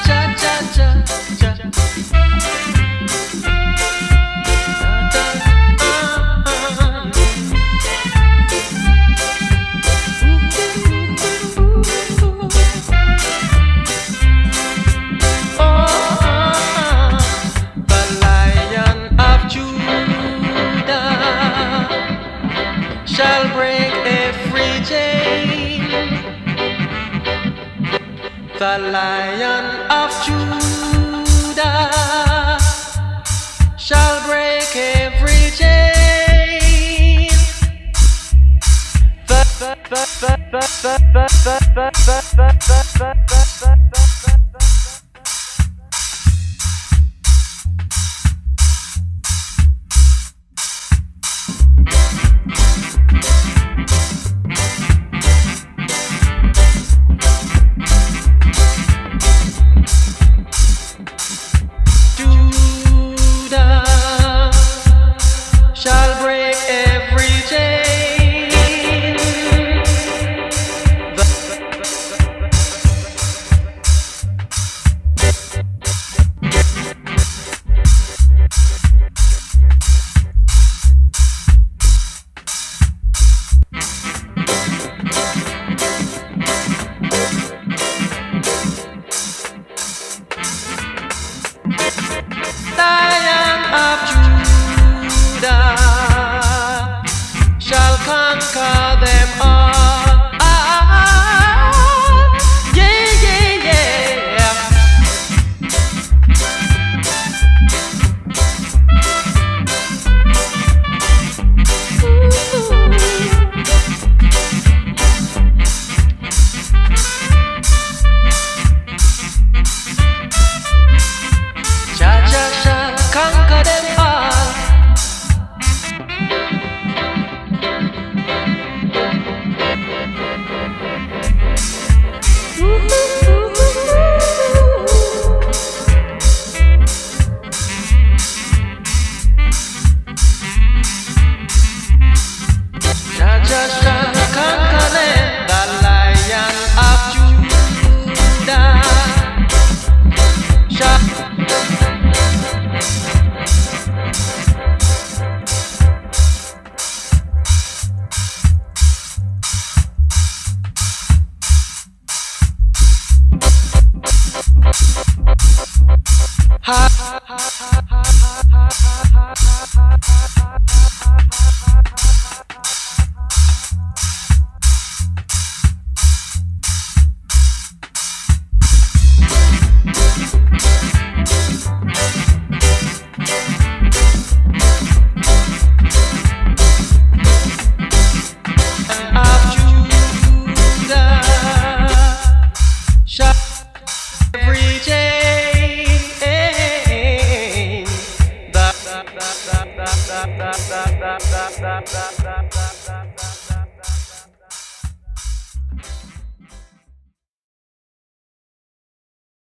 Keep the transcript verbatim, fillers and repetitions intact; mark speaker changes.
Speaker 1: cha cha cha cha. Shall break every chain. The Lion of Judah shall break every chain. The, the, the, the, the, the, the, the, the, the, the, shall break every chain. The, Lion of Judah shall conquer them all. Ah, yeah, yeah, yeah. Ooh. Jah Jah shall conquer them all. Jah Jah shall conquer them, the Lion of Judah shall. Ha ha ha ha ha ha ha ha ha. Every chain, da da da da da da da da da da da da.